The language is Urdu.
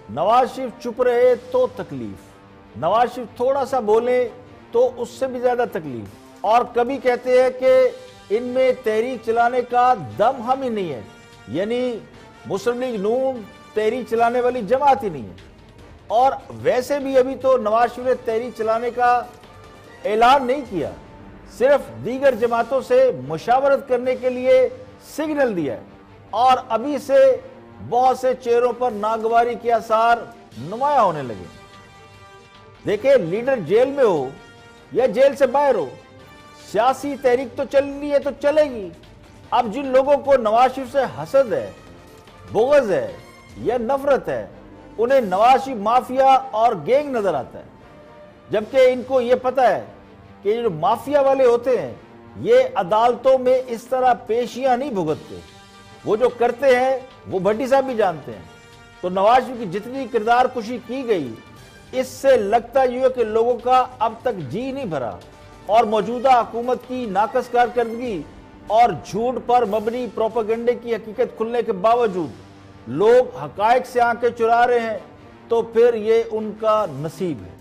نواز شریف چپ رہے تو تکلیف، نواز شریف تھوڑا سا بولے تو اس سے بھی زیادہ تکلیف، اور کبھی کہتے ہیں کہ ان میں تحریک چلانے کا دم ہم ہی نہیں ہے، یعنی مسلم لیگ نون تحریک چلانے والی جماعت ہی نہیں ہے۔ اور ویسے بھی ابھی تو نواز شریف نے تحریک چلانے کا اعلان نہیں کیا، صرف دیگر جماعتوں سے مشاورت کرنے کے لیے سگنل دیا ہے، اور ابھی سے بہت سے چہروں پر ناگواری کے آثار نمایاں ہونے لگے۔ دیکھیں، لیڈر جیل میں ہو یا جیل سے باہر ہو، سیاسی تحریک تو چلنی ہے تو چلے گی۔ اب جن لوگوں کو نواز شریف سے حسد ہے، بغض ہے یا نفرت ہے، انہیں نواز شریف مافیا اور گینگ نظر آتا ہے، جبکہ ان کو یہ پتہ ہے کہ جو مافیا والے ہوتے ہیں یہ عدالتوں میں اس طرح پیشیاں نہیں بھگتتے، وہ جو کرتے ہیں وہ بھٹی صاحب بھی جانتے ہیں۔ تو نواز شریف کی جتنی کردار کشی کی گئی، اس سے لگتا یہ ہے کہ لوگوں کا اب تک جی نہیں بھرا، اور موجودہ حکومت کی ناقص کارکردگی اور جھوٹ پر مبنی پروپیگنڈے کی حقیقت کھلنے کے باوجود لوگ حقائق سے آنکھیں چرا رہے ہیں، تو پھر یہ ان کا نصیب ہے۔